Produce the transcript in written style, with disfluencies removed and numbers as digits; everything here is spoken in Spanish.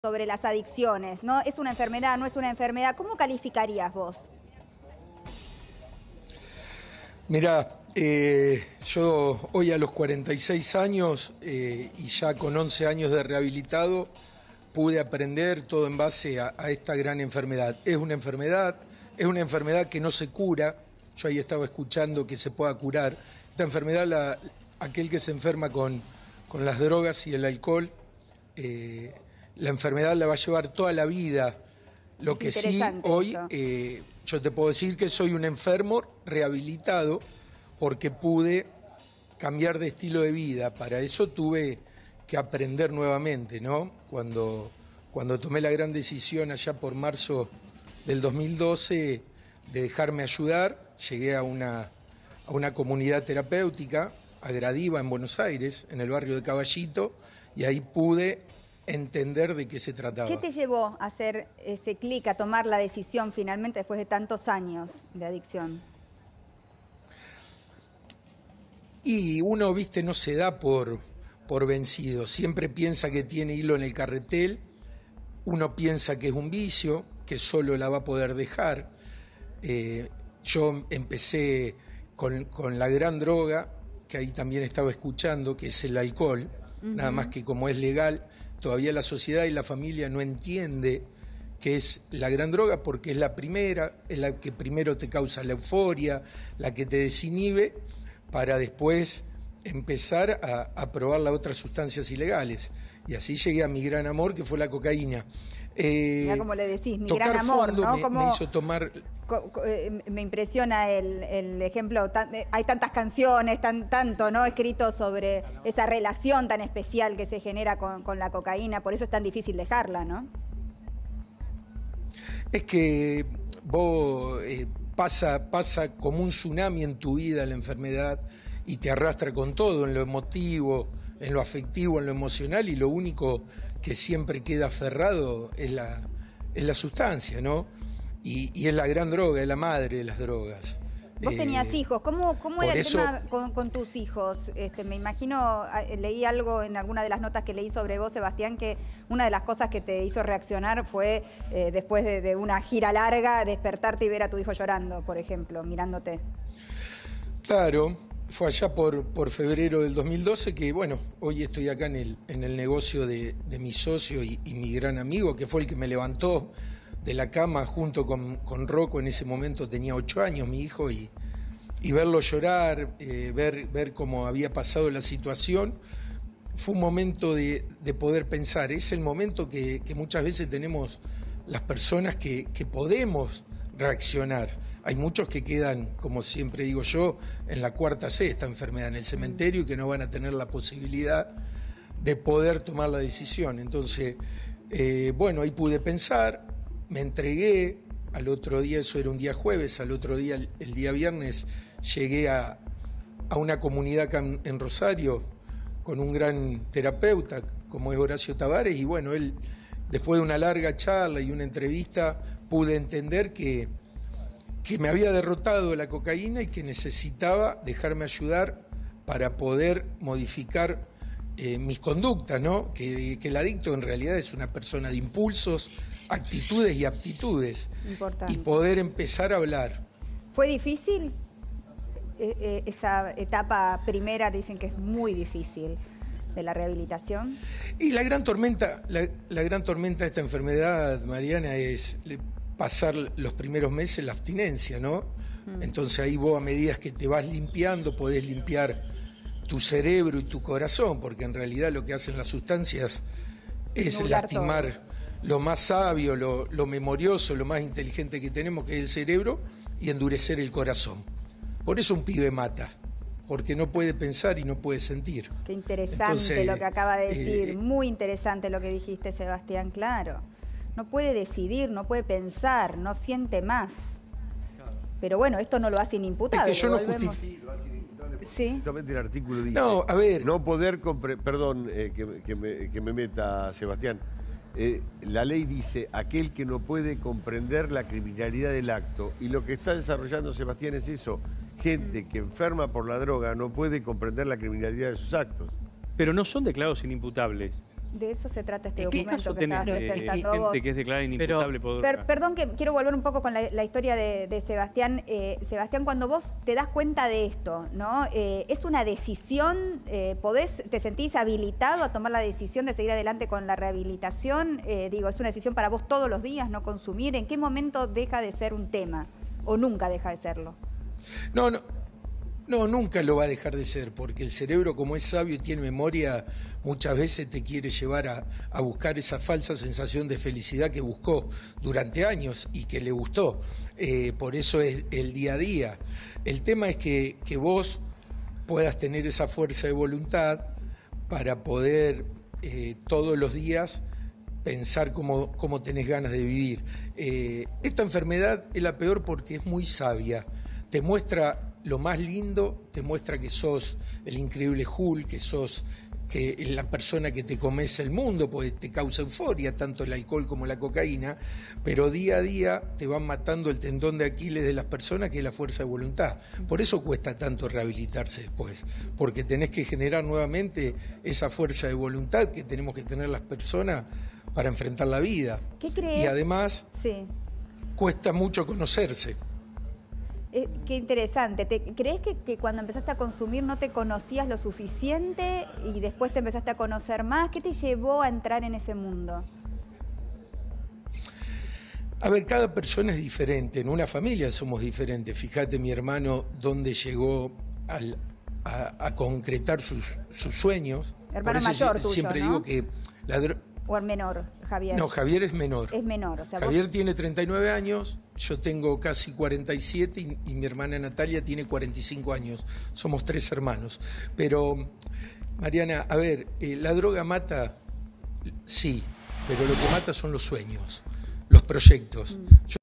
sobre las adicciones, ¿no? ¿Es una enfermedad, no es una enfermedad? ¿Cómo calificarías vos? Mirá, yo hoy a los 46 años y ya con 11 años de rehabilitado, pude aprender todo en base a esta gran enfermedad. Es una enfermedad que no se cura. Yo ahí estaba escuchando que se pueda curar. Esta enfermedad, aquel que se enferma con las drogas y el alcohol, la enfermedad la va a llevar toda la vida. Lo que sí, hoy yo te puedo decir que soy un enfermo rehabilitado porque pude cambiar de estilo de vida. Para eso tuve que aprender nuevamente, ¿no? Cuando tomé la gran decisión allá por marzo del 2012 de dejarme ayudar, llegué a una comunidad terapéutica, a Gradiva, en Buenos Aires, en el barrio de Caballito, y ahí pude entender de qué se trataba. ¿Qué te llevó a hacer ese clic, a tomar la decisión finalmente después de tantos años de adicción? Y uno, viste, no se da por vencido, siempre piensa que tiene hilo en el carretel, uno piensa que es un vicio, que solo la va a poder dejar. Yo empecé con la gran droga, que ahí también estaba escuchando, que es el alcohol, nada más que como es legal, todavía la sociedad y la familia no entiende que es la gran droga porque es la primera, es la que primero te causa la euforia, la que te desinhibe, para después empezar a probar las otras sustancias ilegales. Y así llegué a mi gran amor, que fue la cocaína. Mirá cómo le decís, mi gran amor, ¿no? Me hizo tomar... Me impresiona el ejemplo, hay tantas canciones, tanto, ¿no?, escrito sobre esa relación tan especial que se genera con la cocaína, por eso es tan difícil dejarla, ¿no? Es que vos pasa como un tsunami en tu vida la enfermedad y te arrastra con todo, en lo emotivo, en lo afectivo, en lo emocional, y lo único que siempre queda aferrado es la sustancia, ¿no? Y es la gran droga, es la madre de las drogas. Vos tenías hijos, ¿cómo era el tema con tus hijos? Me imagino, leí algo en alguna de las notas que leí sobre vos, Sebastián, que una de las cosas que te hizo reaccionar fue, después de una gira larga, despertarte y ver a tu hijo llorando, por ejemplo, mirándote. Claro, fue allá por febrero del 2012 que, bueno, hoy estoy acá en el negocio de mi socio y mi gran amigo, que fue el que me levantó de la cama junto con Rocco. En ese momento tenía 8 años mi hijo, y verlo llorar, ver cómo había pasado la situación, fue un momento de poder pensar. Es el momento que muchas veces tenemos las personas que podemos reaccionar. Hay muchos que quedan, como siempre digo yo, en la cuarta C, esta enfermedad, en el cementerio, y que no van a tener la posibilidad de poder tomar la decisión. Entonces, bueno, ahí pude pensar, me entregué. Al otro día, eso era un día jueves, al otro día, el día viernes, llegué a una comunidad acá en Rosario con un gran terapeuta como es Horacio Tavares, y bueno, él, después de una larga charla y una entrevista, pude entender que me había derrotado la cocaína y que necesitaba dejarme ayudar para poder modificar mis conductas, ¿no? Que el adicto en realidad es una persona de impulsos, actitudes y aptitudes. Importante. Y poder empezar a hablar. ¿Fue difícil? Esa etapa primera dicen que es muy difícil de la rehabilitación. Y la gran tormenta de esta enfermedad, Mariana, es pasar los primeros meses la abstinencia, ¿no? Entonces ahí vos, a medida que te vas limpiando, podés limpiar tu cerebro y tu corazón, porque en realidad lo que hacen las sustancias es lastimar lo más sabio, lo memorioso, lo más inteligente que tenemos, que es el cerebro, y endurecer el corazón. Por eso un pibe mata, porque no puede pensar y no puede sentir. Qué interesante. Entonces, lo que acaba de decir, muy interesante lo que dijiste, Sebastián, claro. No puede decidir, no puede pensar, no siente más. Pero bueno, esto no lo hace inimputable. Es que yo no justifico. Sí. Justamente el artículo dice, no, a ver, no poder perdón que me meta, Sebastián. La ley dice aquel que no puede comprender la criminalidad del acto, y lo que está desarrollando Sebastián es eso, gente que enferma por la droga no puede comprender la criminalidad de sus actos. Pero no son declarados inimputables. De eso se trata este ¿En qué documento caso que tenés estás presentando vos. gente que es declarada inimputable por droga? Perdón que quiero volver un poco con la historia de Sebastián. Sebastián, cuando vos te das cuenta de esto, ¿no? ¿Es una decisión? ¿Te sentís habilitado a tomar la decisión de seguir adelante con la rehabilitación? Digo, ¿es una decisión para vos todos los días no consumir? ¿En qué momento deja de ser un tema? ¿O nunca deja de serlo? No, nunca lo va a dejar de ser, porque el cerebro, como es sabio y tiene memoria, muchas veces te quiere llevar a buscar esa falsa sensación de felicidad que buscó durante años y que le gustó. Por eso es el día a día. El tema es que vos puedas tener esa fuerza de voluntad para poder todos los días pensar cómo tenés ganas de vivir. Esta enfermedad es la peor porque es muy sabia, te muestra lo más lindo, te muestra que sos el increíble Hulk, que sos la persona que te comes el mundo, pues te causa euforia, tanto el alcohol como la cocaína, pero día a día te van matando el tendón de Aquiles de las personas, que es la fuerza de voluntad. Por eso cuesta tanto rehabilitarse después, porque tenés que generar nuevamente esa fuerza de voluntad que tenemos que tener las personas para enfrentar la vida. ¿Qué crees? Y además, cuesta mucho conocerse. Qué interesante. ¿Crees que cuando empezaste a consumir no te conocías lo suficiente y después te empezaste a conocer más? ¿Qué te llevó a entrar en ese mundo? A ver, cada persona es diferente. En una familia somos diferentes. Fíjate mi hermano dónde llegó a concretar sus sueños. Hermano mayor tuyo, siempre digo que ¿O el menor, Javier? No, Javier es menor. Es menor, o sea, Javier tiene 39 años, yo tengo casi 47 y mi hermana Natalia tiene 45 años. Somos 3 hermanos. Pero, Mariana, a ver, la droga mata, sí, pero lo que mata son los sueños, los proyectos.